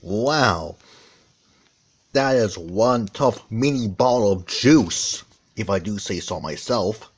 Wow, that is one tough mini bottle of juice, if I do say so myself.